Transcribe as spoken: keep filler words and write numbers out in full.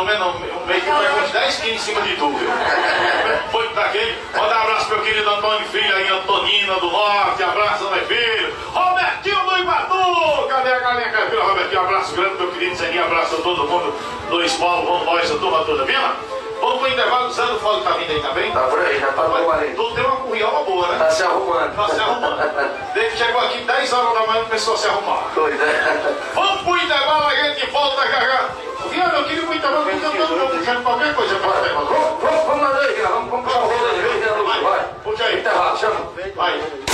pelo menos um meio que pegou uns dez quilos em cima de tu, viu? Foi pra quem? Manda um abraço pro meu querido Antônio Filho aí, Antonina do Norte, abraço, meu filho. Robertinho do Iguatu, cadê a galinha caipira? Robertinho, abraço grande, meu querido Zeninho, abraço a todo mundo. Luiz Paulo, vamos nós, a turma toda, Viana? Vamos pro intervalo, o Zé do Fole tá vindo aí também? Tá por aí, já tá no ali. Tu tem uma curriola boa, né? Tá se arrumando. Tá se arrumando. Desde que chegou aqui dez horas da manhã, começou a se arrumar. Doido, é? Vamos pro intervalo, a gente volta, Gagá. Viana, eu queria pro intervalo, porque eu tô puxando qualquer coisa pra fazer. Vamos, vamos, vamos lá, vamos, vamos puxar o rolo aí, vai. Puxa aí. Intervalo, chama. Vai.